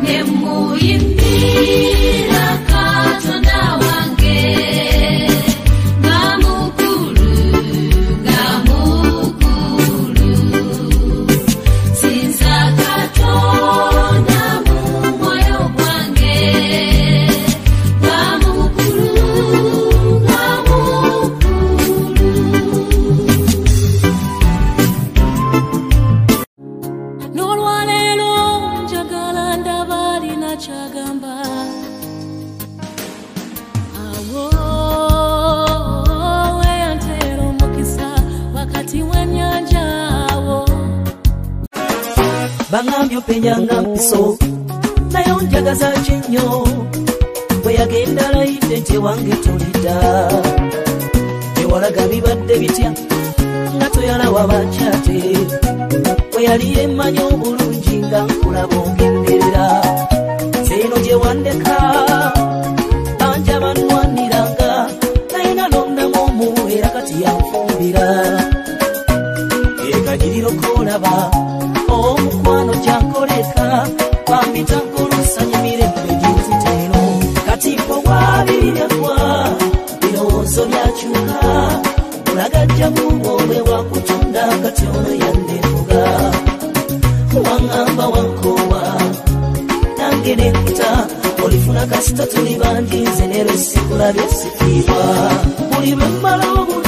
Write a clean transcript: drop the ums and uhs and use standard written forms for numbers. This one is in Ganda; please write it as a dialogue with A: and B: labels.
A: Bangambyo penyanga mpiso nayo njagaza chenyo bwe yagenda layite nti wange tolida ewalaga bibadde bitya nga toyalawa bakyate bwe yali emmanyi obulungi nga nkulaba ongenderera seeno gye wandeka banja banwaniranga naye nalondamu omu era kati yanfumbira ekagiriro kolaba omukwano kyankoleka bambita nkolusanyi mirembe gyenziteno katipo bwabiriragwa birowoozo byakyuka olagajjamu obwe wakutunda kati ono yandefuga waŋŋamba wankoowa nange nekuta olifuna kasita tuli bangi nze nero sikulabye sifiibwa buli lwe mmala